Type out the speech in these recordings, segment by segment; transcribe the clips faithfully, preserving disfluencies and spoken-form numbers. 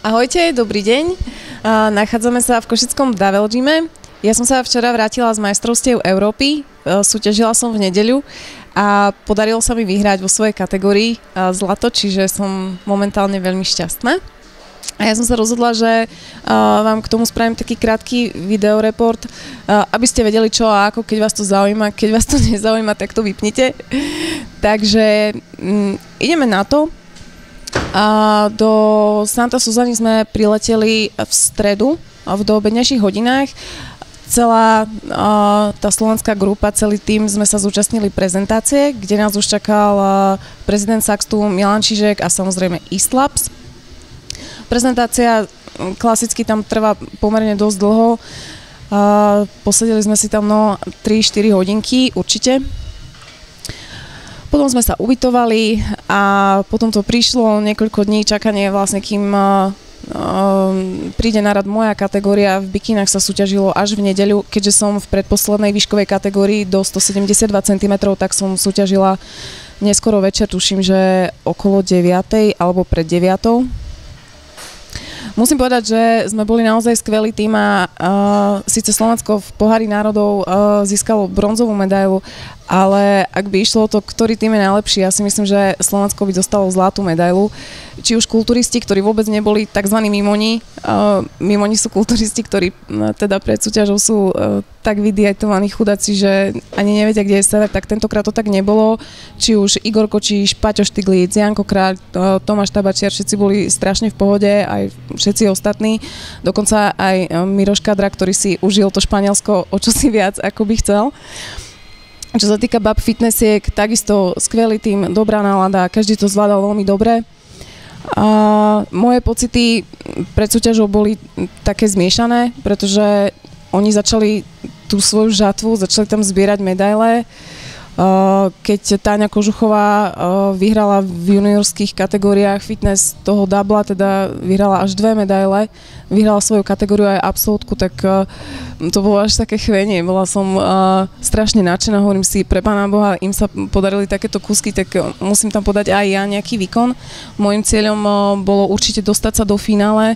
Ahojte, dobrý deň. Uh, nachádzame sa v košickom Davel Gyme. Ja som sa včera vrátila z majstrovstiev Európy, uh, súťažila som v nedeľu a podarilo sa mi vyhrať vo svojej kategórii uh, zlato, čiže som momentálne veľmi šťastná. A ja som sa rozhodla, že uh, vám k tomu spravím taký krátky videoreport, uh, aby ste vedeli čo a ako, keď vás to zaujíma. Keď vás to nezaujíma, tak to vypnite. Takže um, ideme na to. A do Santa Susany sme prileteli v stredu v doobednejších hodinách. Celá a, tá slovenská grupa, celý tým sme sa zúčastnili prezentácie, kde nás už čakal a, prezident Saxtu Milan Čižek a samozrejme Eastlabs. Prezentácia klasicky tam trvá pomerne dosť dlho. A, posedeli sme si tam no tri štyri hodinky určite. Potom sme sa ubytovali a potom to prišlo niekoľko dní čakanie vlastne, kým uh, uh, príde na rad moja kategória. V bikinách sa súťažilo až v nedeľu, keďže som v predposlednej výškovej kategórii do stosedemdesiatdva centimetrov, tak som súťažila neskoro večer, tuším, že okolo deviatej alebo pred deviatou. Musím povedať, že sme boli naozaj skvelý tým a uh, síce Slovensko v pohári národov uh, získalo bronzovú medailu, ale ak by išlo o to, ktorý tým je najlepší, ja si myslím, že Slovensko by dostalo zlatú medailu. Či už kulturisti, ktorí vôbec neboli tzv. Mimoni, uh, mimoni sú kulturisti, ktorí uh, teda pred súťažou sú uh, tak vydietovaní chudáci, že ani nevedia, kde je sever, tak tentokrát to tak nebolo. Či už Igor Kočíš, Paťo Štiglic, Janko Kráľ, uh, Tomáš Tabačiar, všetci boli strašne v pohode, aj všetci ostatní. Dokonca aj uh, Miroš Kadra, ktorý si užil to Španielsko o čosi viac, ako by chcel. Čo sa týka bab fitnessiek, takisto skvelý tým, dobrá nálada, každý to zvládal veľmi dobre. A moje pocity pred súťažou boli také zmiešané, pretože oni začali tú svoju žatvu, začali tam zbierať medaile. Keď Táňa Kožuchová vyhrala v juniorských kategóriách fitness toho dubla, teda vyhrala až dve medaile, vyhrala svoju kategóriu aj absolútku, tak to bolo až také chvenie. Bola som strašne nadšená, hovorím si, pre Pána Boha, im sa podarili takéto kúsky, tak musím tam podať aj ja nejaký výkon. Mojím cieľom bolo určite dostať sa do finále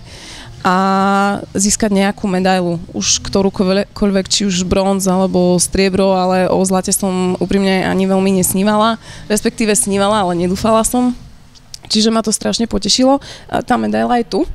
a získať nejakú medailu, už ktorúkoľvek, či už bronz alebo striebro, ale o zlate som úprimne ani veľmi nesnívala, respektíve snívala, ale nedúfala som. Čiže ma to strašne potešilo. Tá medaila je tu.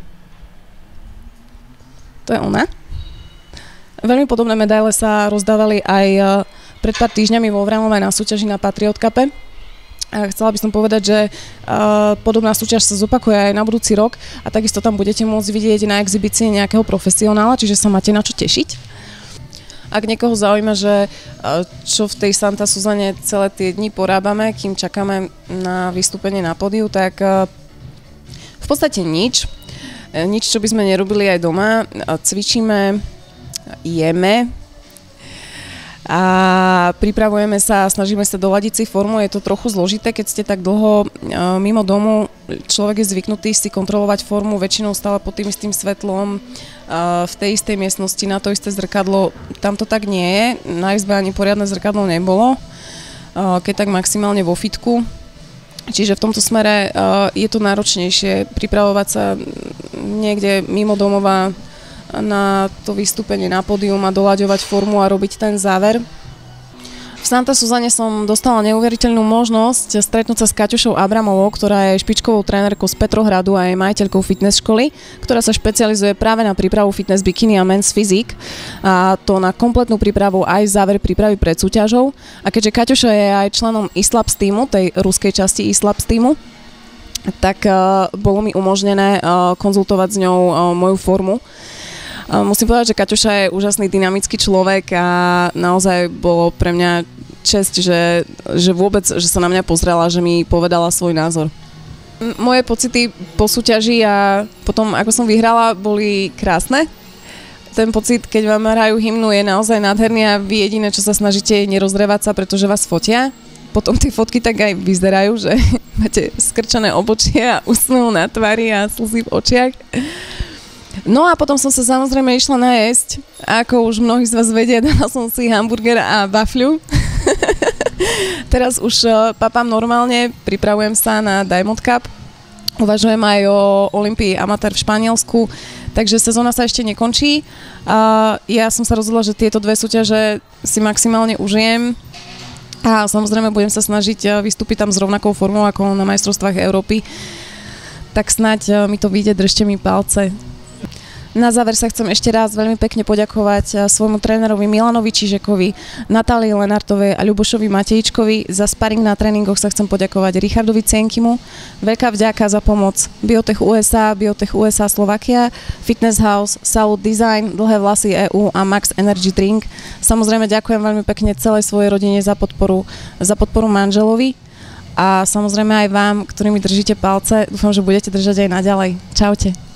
To je ona. Veľmi podobné medaile sa rozdávali aj pred pár týždňami vo Vramove na súťaži na Patriot Cupe. A chcela by som povedať, že uh, podobná súťaž sa zopakuje aj na budúci rok a takisto tam budete môcť vidieť na exhibícii nejakého profesionála, čiže sa máte na čo tešiť. Ak niekoho zaujíma, že uh, čo v tej Santa Susane celé tie dni porábame, kým čakáme na vystúpenie na pódiu, tak uh, v podstate nič. Uh, nič, čo by sme nerobili aj doma. Uh, cvičíme, jeme, a pripravujeme sa, snažíme sa doladiť si formu. Je to trochu zložité, keď ste tak dlho uh, mimo domu, človek je zvyknutý si kontrolovať formu, väčšinou stále pod tým istým svetlom, uh, v tej istej miestnosti, na to isté zrkadlo. Tam to tak nie je, na izbe ani poriadne zrkadlo nebolo, uh, keď tak maximálne vo fitku. Čiže v tomto smere uh, je to náročnejšie pripravovať sa niekde mimo domova na to vystúpenie na pódium a doľaďovať formu a robiť ten záver. V Santa Susane som dostala neuveriteľnú možnosť stretnúť sa s Kaťušou Abramovou, ktorá je špičkovou trénerkou z Petrohradu a je majiteľkou fitness školy, ktorá sa špecializuje práve na prípravu fitness bikini a men's physique, a to na kompletnú prípravu aj záver prípravy pred súťažou. A keďže Kaťuša je aj členom Eastlabs týmu, tej ruskej časti Eastlabs týmu, tak uh, bolo mi umožnené uh, konzultovať s ňou uh, moju formu. Musím povedať, že Kaťuša je úžasný dynamický človek a naozaj bolo pre mňa česť, že, že vôbec, že sa na mňa pozrela, že mi povedala svoj názor. Moje pocity po súťaži a potom, ako som vyhrala, boli krásne. Ten pocit, keď vám hrajú hymnu, je naozaj nádherný a vy jediné, čo sa snažíte, je nerozrevať sa, pretože vás fotia. Potom tie fotky tak aj vyzerajú, že máte skrčené obočie a úsmev na tvári a slzy v očiach. No a potom som sa samozrejme išla najesť. A ako už mnohí z vás vedia, dala som si hamburger a wafľu. Teraz už papám normálne, pripravujem sa na Diamond Cup. Uvažujem aj o Olympii amatér v Španielsku, takže sezóna sa ešte nekončí. A ja som sa rozhodla, že tieto dve súťaže si maximálne užijem a samozrejme budem sa snažiť vystúpiť tam s rovnakou formou ako na majstrovstvách Európy. Tak snáď mi to vyjde, držte mi palce. Na záver sa chcem ešte raz veľmi pekne poďakovať svojmu trénerovi Milanovi Čižekovi, Natálii Lenartovej a Ľubošovi Matejčkovi. Za sparing na tréningoch sa chcem poďakovať Richardovi Cienkimu. Veľká vďaka za pomoc Biotech ú es á, Biotech ú es á Slovakia, Fitness House, Salud Design, Dlhé vlasy é ú a Max Energy Drink. Samozrejme ďakujem veľmi pekne celej svojej rodine za podporu, za podporu manželovi a samozrejme aj vám, ktorí mi držíte palce. Dúfam, že budete držať aj naďalej. Čaute.